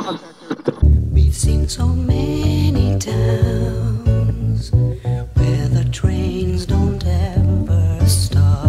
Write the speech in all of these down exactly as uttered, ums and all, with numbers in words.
We've seen so many towns where the trains don't ever stop.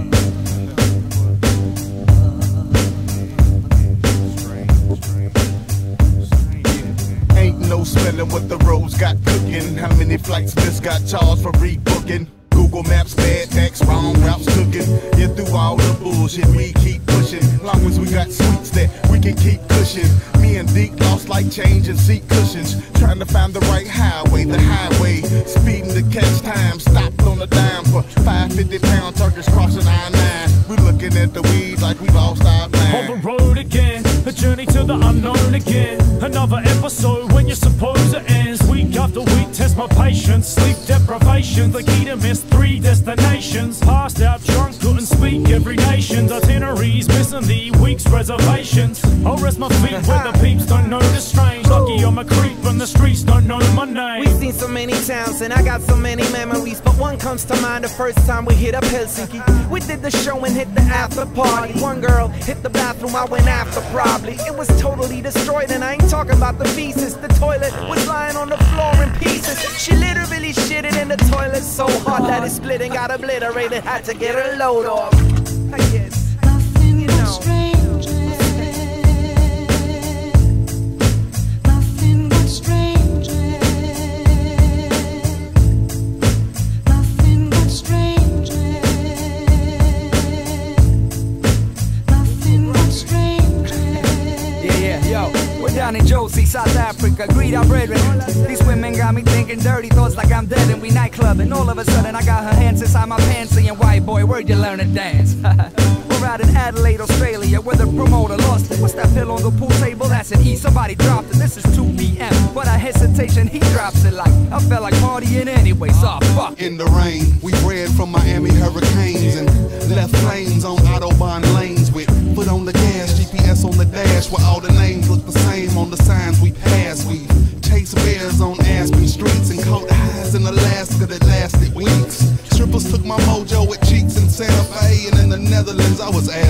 Ain't no smelling what the roads got cooking. How many flights missed got charged for rebooking? Google Maps, bad tax, wrong routes cooking. Yeah, through all the bullshit, we keep pushing. Long as we got sweets that we can keep pushing. Me and Deke lost like change and seat cushions. Trying to find the right highway, the highway. Speeding to catch time, stopped on a dime for five fifty pound turkeys crossing I nine. We looking at the weeds like we lost our mind. On the road again, a journey to the unknown again. Another episode when you suppose it ends. Week after week, test my patience. Sleep deprivation, the key to miss three destinations. Passed out drunk, couldn't speak every nation's itineraries, missing the week's reservations. I'll rest my feet where the peeps don't know the strange. Lucky I'm a creep and the streets don't know my name. We've seen so many towns and I got so many memories, but one comes to mind the first time we hit up Helsinki. We did the show and hit the after party. One girl hit the bathroom, I went after probably. It was totally destroyed and I ain't talking about the pieces. The toilet was lying on the floor in pieces. She literally shitted in the toilet so hard that it split and got obliterated. Had to get her load off. I guess, you know. Down in Josie, South Africa, greet our brethren. These women got me thinking dirty thoughts like I'm dead and we nightclubbing. All of a sudden I got her hands inside my pants saying, white boy, where'd you learn to dance? We're out in Adelaide, Australia, where the promoter lost it. What's that pill on the pool table? That's an E, somebody dropped it. This is two P M, but a hesitation, he drops it like I felt like partying anyway, so fuck. In the rain, we bred from Miami hurricanes and left flames on Autobahn lanes with foot on the gas, G P S on the dash, where all the names look the same on the signs we pass. We chased bears on Aspen streets and caught highs in Alaska that lasted weeks. Strippers took my mojo with cheeks in Santa Fe, and in the Netherlands I was ass